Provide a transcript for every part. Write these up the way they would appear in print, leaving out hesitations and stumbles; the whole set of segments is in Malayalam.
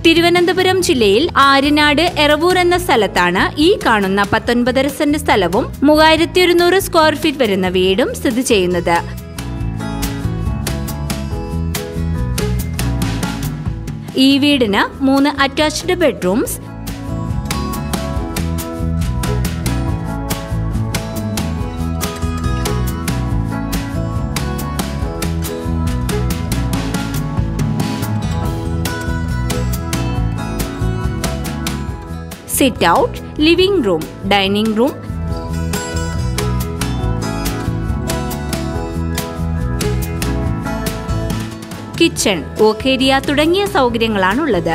തിരുവനന്തപുരം ജില്ലയിൽ ആര്യനാട് എറവൂർ എന്ന സ്ഥലത്താണ് ഈ കാണുന്ന 19.5 സെന്റ് സ്ഥലവും 3100 സ്ക്വയർ ഫീറ്റ് വരുന്ന വീടും സ്ഥിതി ചെയ്യുന്നത്. ഈ വീടിന് 3 attached bedrooms, sitout, living room, dining room, kitchen, work area തുടങ്ങിയ സൗകര്യങ്ങളാണുള്ളത്.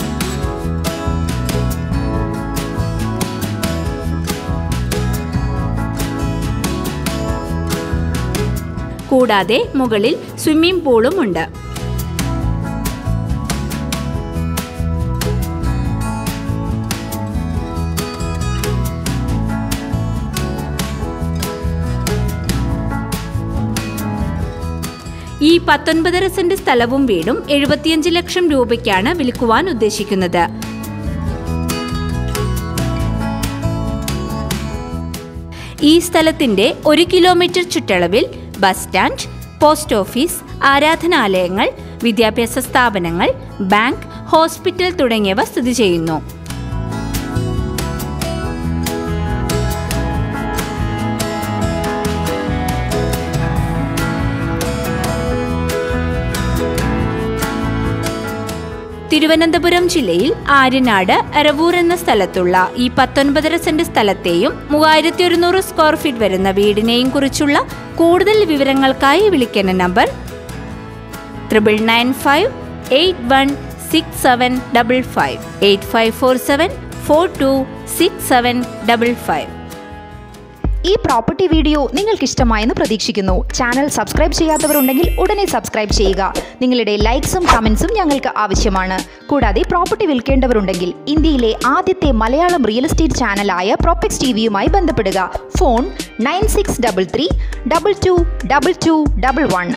കൂടാതെ മുകളിൽ സ്വിമ്മിംഗ് പൂളും ഉണ്ട്. ഈ 19.5 സെന്റ് സ്ഥലവും വീടും 75 ലക്ഷം രൂപയ്ക്കാണ് വിൽക്കുവാൻ ഉദ്ദേശിക്കുന്നത്. ഈ സ്ഥലത്തിന്റെ 1 കിലോമീറ്റർ ചുറ്റളവിൽ ബസ് സ്റ്റാൻഡ്, പോസ്റ്റ് ഓഫീസ്, ആരാധനാലയങ്ങൾ, വിദ്യാഭ്യാസ സ്ഥാപനങ്ങൾ, ബാങ്ക്, ഹോസ്പിറ്റൽ തുടങ്ങിയവ സ്ഥിതി ചെയ്യുന്നു. തിരുവനന്തപുരം ജില്ലയിൽ ആര്യനാട് എറവൂർ എന്ന സ്ഥലത്തുള്ള ഈ 19.5 സെന്റ് സ്ഥലത്തെയും 3100 സ്ക്വയർ ഫീറ്റ് വരുന്ന വീടിനെയും കുറിച്ചുള്ള കൂടുതൽ വിവരങ്ങൾക്കായി വിളിക്കുന്ന നമ്പർ 9995816755 8547426755. ഈ പ്രോപ്പർട്ടി വീഡിയോ നിങ്ങൾക്ക് ഇഷ്ടമായെന്ന് പ്രതീക്ഷിക്കുന്നു. ചാനൽ സബ്സ്ക്രൈബ് ചെയ്യാത്തവരുണ്ടെങ്കിൽ ഉടനെ സബ്സ്ക്രൈബ് ചെയ്യുക. നിങ്ങളുടെ ലൈക്സും കമൻസും ഞങ്ങൾക്ക് ആവശ്യമാണ്. കൂടാതെ പ്രോപ്പർട്ടി വിൽക്കേണ്ടവരുണ്ടെങ്കിൽ ഇന്ത്യയിലെ ആദ്യത്തെ മലയാളം റിയൽ എസ്റ്റേറ്റ് ചാനലായ പ്രോപെക്സ് ടിവിയുമായി ബന്ധപ്പെടുക. ഫോൺ 9633 222211.